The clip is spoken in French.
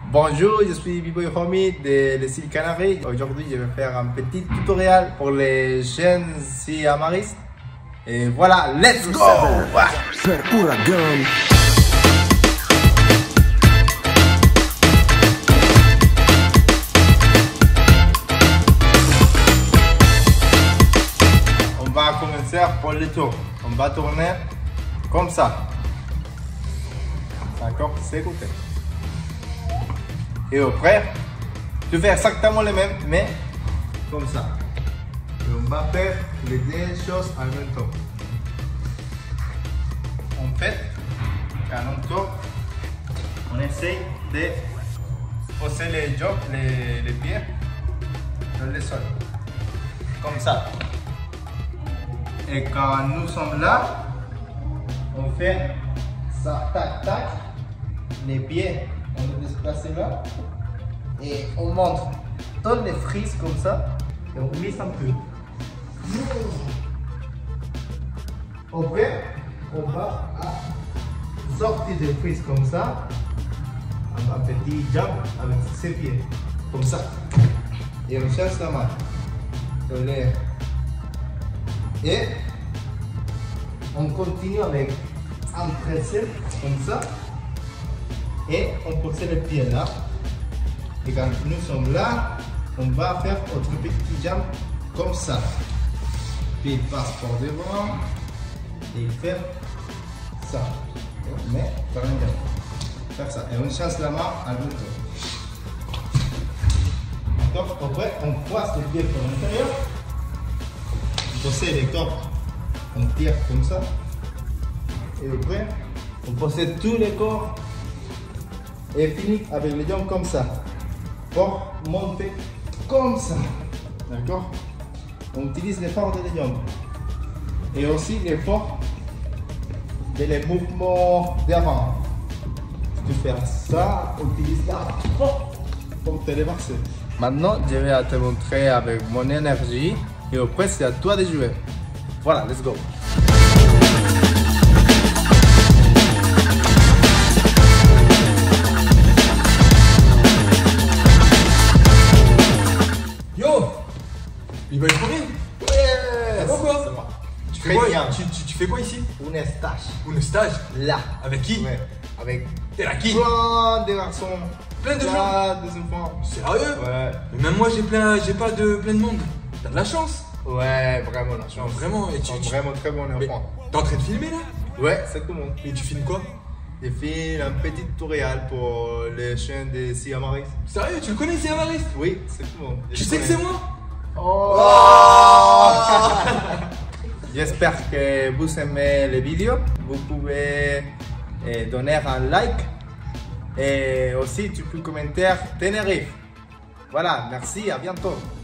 Bonjour, je suis B-Boy Homie de les îles Canaries. Aujourd'hui, je vais faire un petit tutoriel pour les chiens siamoristes. Et voilà, let's go! Pura gun. On va commencer pour le tour. On va tourner comme ça. D'accord? C'est écouté. Et après, tu fais exactement le même, mais comme ça. Et on va faire les deux choses en même temps. En fait, quand on tourne, on essaye de poser les jambes, les pieds dans le sol. Comme ça. Et quand nous sommes là, on fait ça, tac, tac. Les pieds, on les déplace là. Et on monte toutes les frises comme ça. Et on glisse un peu. Après, on va sortir des frises comme ça. Un petit jump avec ses pieds. Comme ça. Et on cherche la main. Sur l'air. Et on continue avec un pressé comme ça. Et on pose les pieds là. Et quand nous sommes là, on va faire notre petit jump comme ça. Puis il passe par devant et il fait ça. Mais par un jump. Faire ça. Et on chasse la main à l'autre. D'accord? Après, on passe les pieds par l'intérieur. On pose les corps. On tire comme ça. Et après, on pose tous les corps. Et finit avec les jambes comme ça. Pour monter comme ça. D'accord? On utilise l'effort des jambes. Et aussi l'effort des mouvements d'avant. Si tu fais ça, on utilise la force pour te débarrasser. Maintenant, je vais te montrer avec mon énergie. Et après, c'est à toi de jouer. Voilà, let's go. Il va être premier. Ouais, pourquoi? c'est moi. Tu fais quoi, tu fais quoi ici? Une stage. Une stage? Là. Avec qui? Ouais. Avec T'es là qui? plein de garçons. Plein de gens? Des enfants. Sérieux? Ouais. Mais même moi j'ai pas de plein de monde. T'as de la chance. Ouais, vraiment la chance. Vraiment. Et Ils sont vraiment très bons Mais enfants. t'es en train de filmer là? Ouais, c'est tout le monde. Et tu filmes quoi? J'ai fait un petit tutoriel pour les chiens de siamoristes. Sérieux? Tu le connais, c'est Amariste? Oui, c'est tout le monde. Tu sais que c'est moi? Oh. J'espère que vous aimez les vidéos. Vous pouvez donner un like et aussi tu peux commenter Tenerife. Voilà, merci, à bientôt.